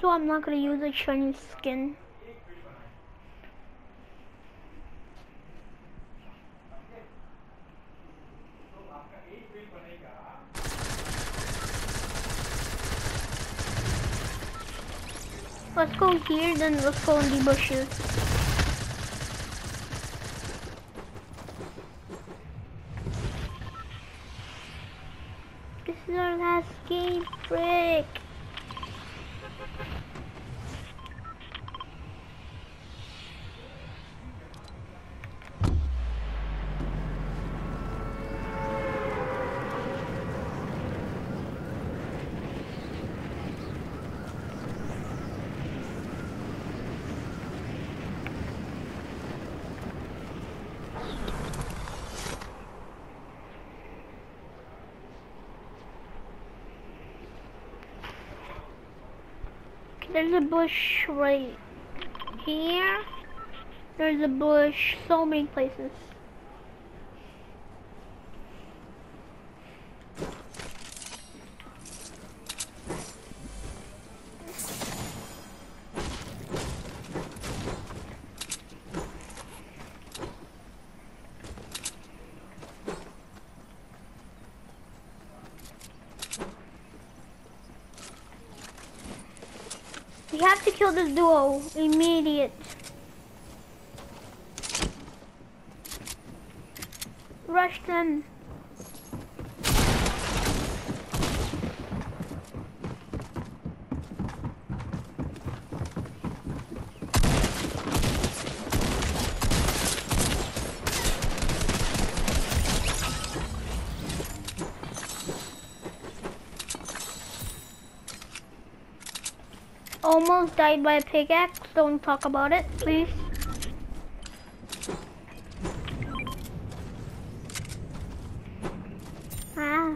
so I'm not gonna use a shiny skin. Let's go here, then let's go in the bushes. This is our last game, frick. There's a bush right here. There's a bush so many places. We have to kill this duo. Immediate. Rush them. Almost died by a pickaxe. Don't talk about it, please. Ah.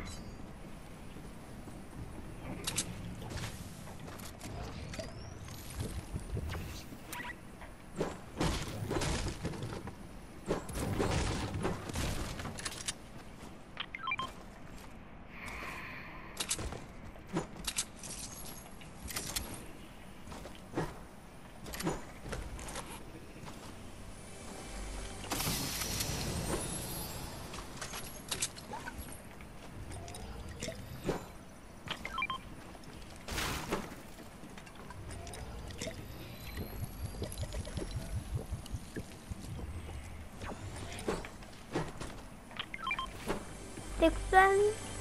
Fix them.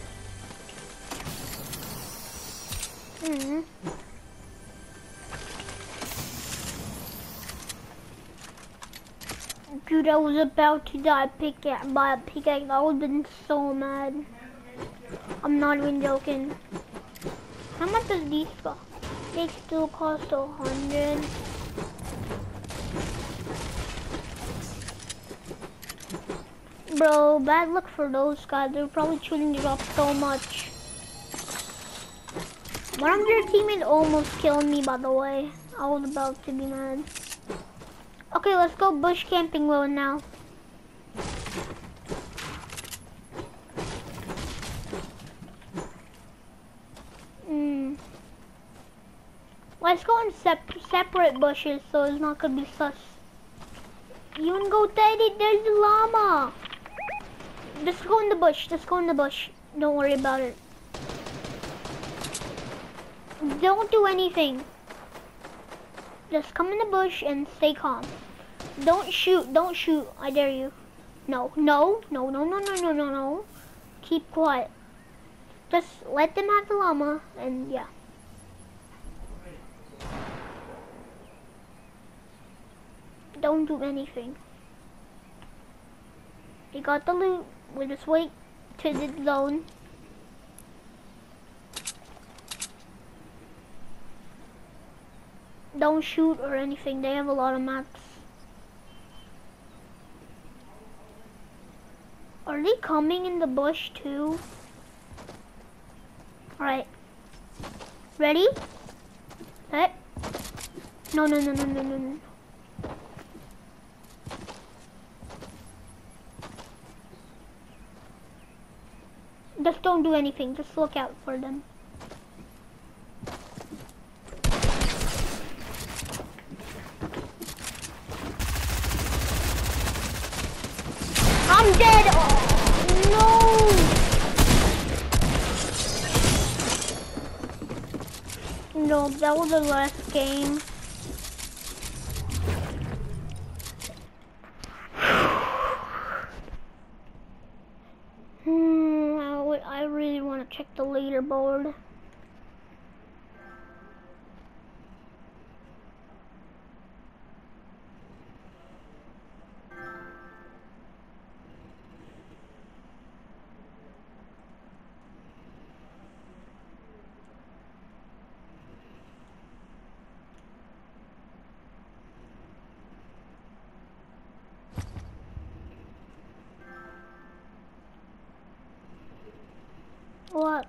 Dude, I was about to die by a pickaxe. I would have been so mad. I'm not even joking. How much does these cost? They still cost 100. Bro, bad luck for those guys. They're probably shooting it off so much. One of their teammates almost killed me, by the way. I was about to be mad. Okay, let's go bush camping mode now. Let's go in separate bushes so it's not gonna be sus. You wanna go, Teddy? There's the llama. Just go in the bush. Just go in the bush. Don't worry about it. Don't do anything. Just come in the bush and stay calm. Don't shoot. Don't shoot. I dare you. No. No. No. No. No. No. No. No. No. Keep quiet. Just let them have the llama and yeah. Don't do anything. We got the loot. We just wait to the zone. Don't shoot or anything. They have a lot of mats. Are they coming in the bush too? Alright. Ready? Set. No, no, no, no, no, no, no. Just don't do anything. Just look out for them. dead! Oh, no! No, that was the last game. I really want to check the leaderboard. What?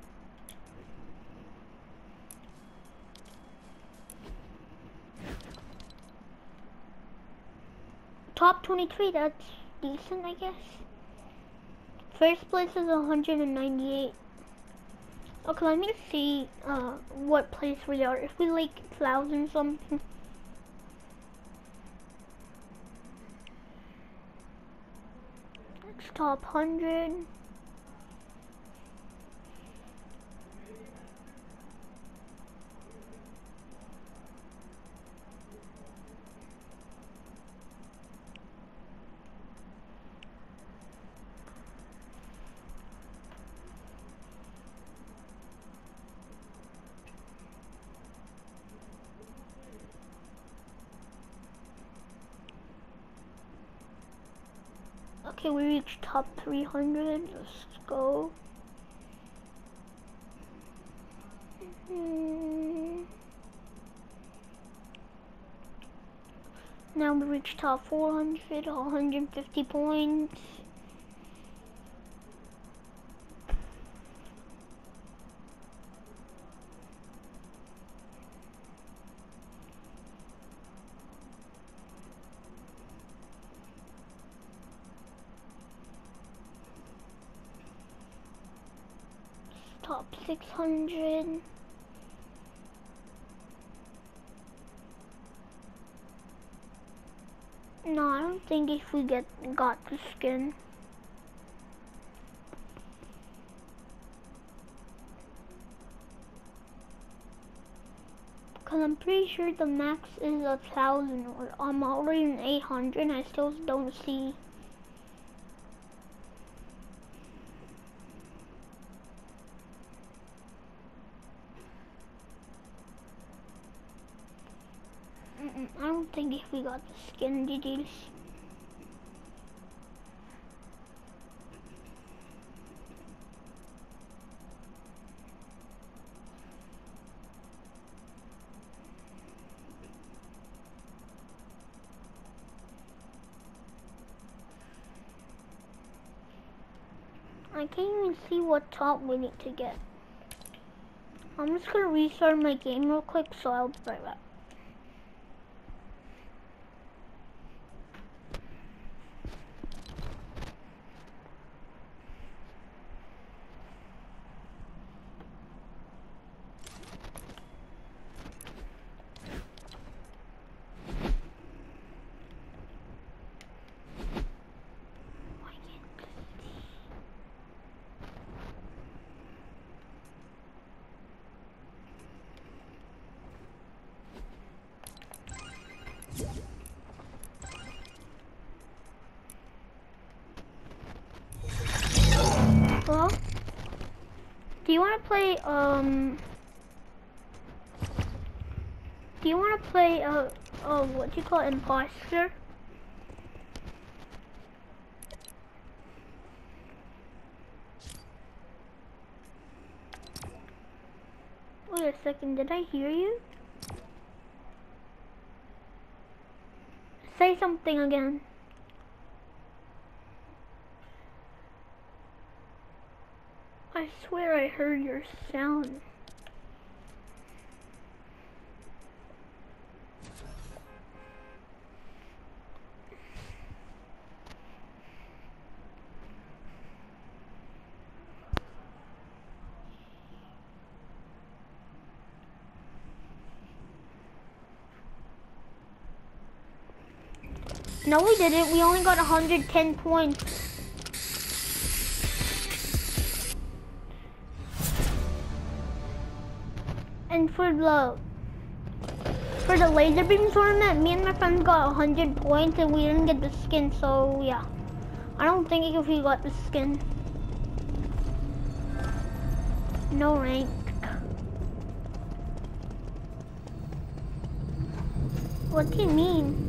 Top 23, that's decent, I guess. First place is 198. Okay, let me see what place we are. If we like 1,000 something. It's top 100. Okay, we reached top 300. Let's go. Now we reached top 400, 150 points. Top 600. No, I don't think if we got the skin. Cause I'm pretty sure the max is 1,000, or I'm already in 800 and I still don't see. I don't think if we got the skin GGs. I can't even see what top we need to get. I'm just gonna restart my game real quick, so I'll be right back. Hello? Do you wanna play, what do you call it, Imposter? Wait a second, did I hear you? Say something again. I swear I heard your sound. No, we didn't. We only got 110 points. And for the laser beam tournament, me and my friends got 100 points and we didn't get the skin, so yeah. I don't think if we got the skin. No rank. What do you mean?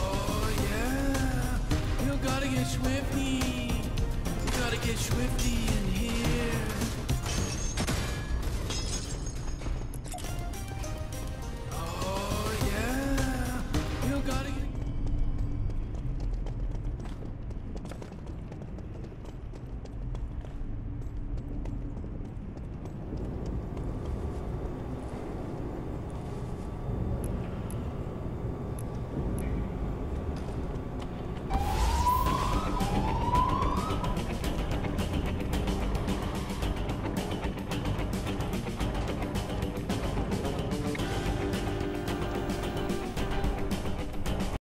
Swifty, you gotta get swifty.